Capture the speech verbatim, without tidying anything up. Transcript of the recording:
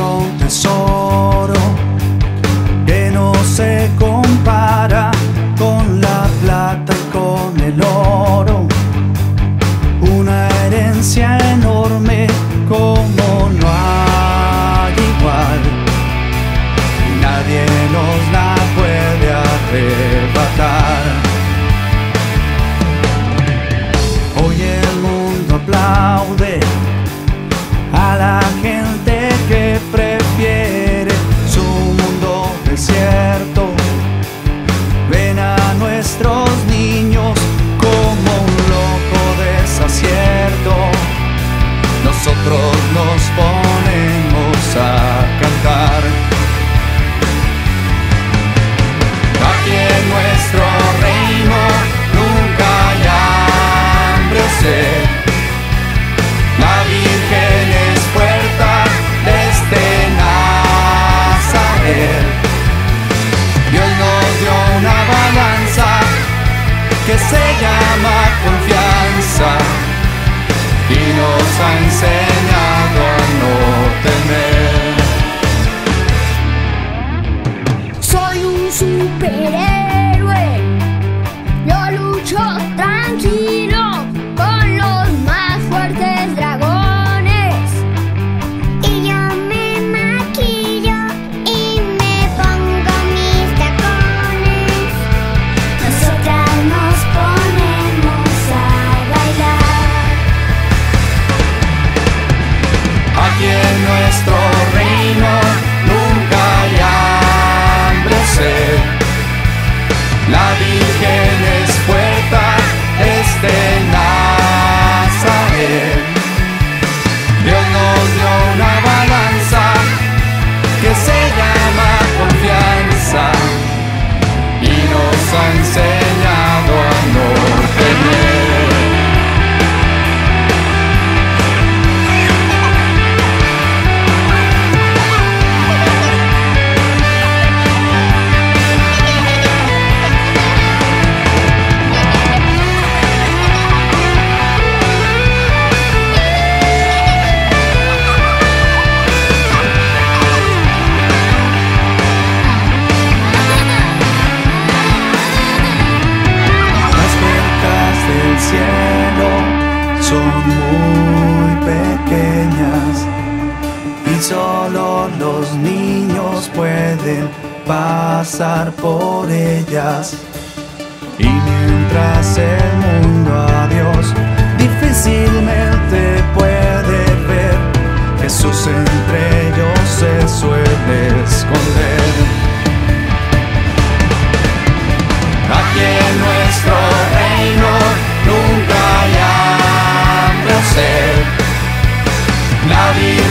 un tesoro que no se compara con la plata y con el oro. Una herencia enorme como no hay igual, y nadie nos la puede arrebatar. Hoy el mundo aplaude a la gente que prefiere su mundo desierto. Ven a nuestros niños como un loco desacierto. Nosotros nos ponemos a cantar. Aquí en nuestro reino nunca hay hambre o sed. La Virgen es puerta desde Nazaret. Dios nos dio una balanza que se llama confianza y nos ha enseñado a no temer. Soy un superhéroe, yo lucho tranquilo con los más fuertes dragones. Y yo me maquillo y me pongo mis tacones. Nosotras nos ponemos a bailar. Aquí en nuestro reino nunca hay hambre o sed. La Virgen es puerta desde Nazaret. Dios nos dio una balanza que se llama confianza y nos ha enseñado a no temer. Son muy pequeñas y solo los niños pueden pasar por ellas. Y mientras el mundo a Dios difícilmente puede ver, Jesús entre ellos se suele esconder. Aquí en nuestro reino nunca hay hambre o sed. La vida